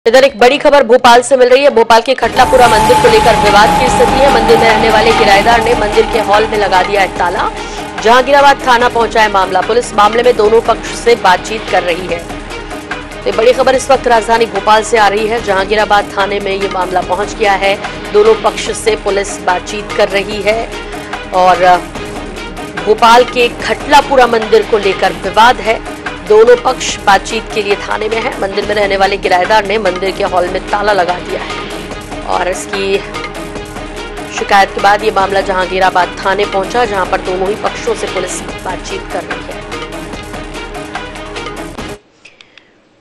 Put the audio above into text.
इधर एक बड़ी खबर भोपाल से मिल रही है। भोपाल के खटलापुरा मंदिर को लेकर विवाद की स्थिति है। मंदिर में रहने वाले किराएदार ने मंदिर के हॉल में लगा दिया है ताला। जहांगीराबाद थाना पहुंचा है मामला। पुलिस मामले में दोनों पक्ष से बातचीत कर रही है। ये बड़ी खबर इस वक्त राजधानी भोपाल से आ रही है। जहांगीराबाद थाने में ये मामला पहुंच गया है। दोनों पक्ष से पुलिस बातचीत कर रही है और भोपाल के खटलापुरा मंदिर को लेकर विवाद है। दोनों पक्ष बातचीत के लिए थाने में है। मंदिर में रहने वाले किराएदार ने मंदिर के हॉल में ताला लगा दिया है और इसकी शिकायत के बाद ये मामला जहांगीराबाद थाने पहुंचा, जहां पर दोनों ही पक्षों से पुलिस बातचीत कर रही है।